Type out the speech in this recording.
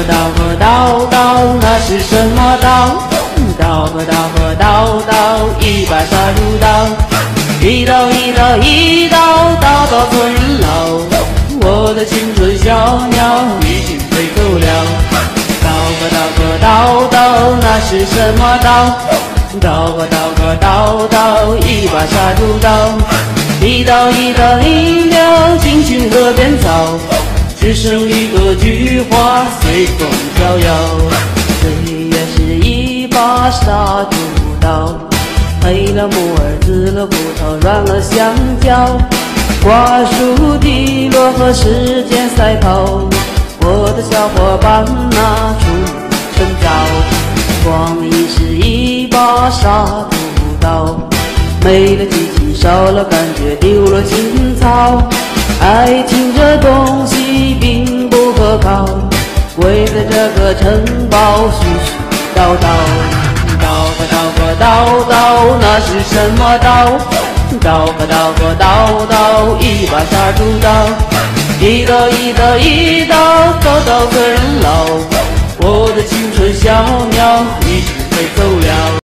刀，那是什么刀？刀，一把杀猪刀，一刀，刀到尊老。我的青春小鸟已经飞走了。刀，那是什么刀？刀，一把杀猪刀，一刀，惊醒河边草，只剩一个菊花随风飘摇。岁月是一把杀猪刀，黑了木耳，紫了葡萄，软了香蕉，瓜熟蒂落和时间赛跑，我的小伙伴拿出趁早。光阴是一把杀猪刀，没了激情，少了感觉，丢了青草。爱情这东西并不可靠，围着这个城堡絮絮叨叨。刀，那是什么刀？刀，一把杀猪刀，一刀，刀到个人老。我的青春小鸟已经飞走了。